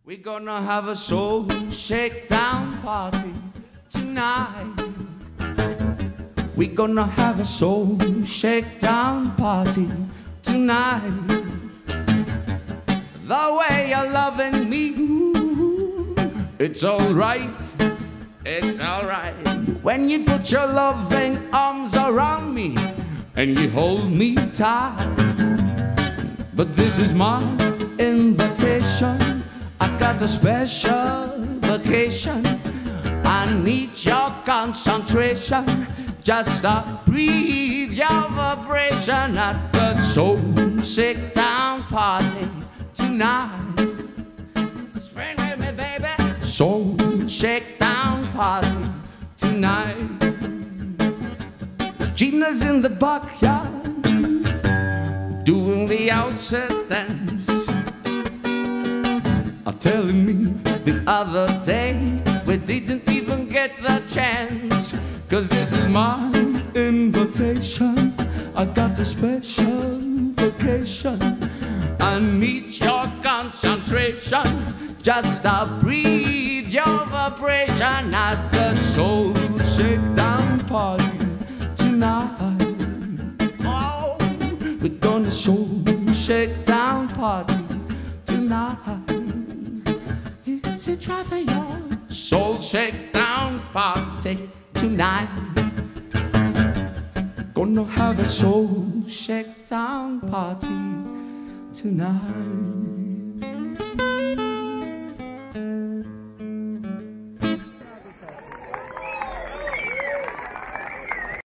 We're gonna have a soul shakedown party tonight. We're gonna have a soul shakedown party tonight. The way you're loving me, ooh, it's alright, it's alright. When you put your loving arms around me and you hold me tight. But this is my invitation. I got a special vacation. I need your concentration. Just breathe your vibration at the soul shakedown party tonight. Spring with me, baby. Soul shakedown party tonight. Gina's in the backyard doing the outset dance. Telling me the other day we didn't even get the chance. 'Cause this is my invitation. I got a special vacation. I need your concentration. Just breathe your vibration at the soul shakedown party tonight. Oh, we're gonna soul shakedown party tonight. It's rather your soul shakedown party tonight. Gonna have a soul shakedown party tonight.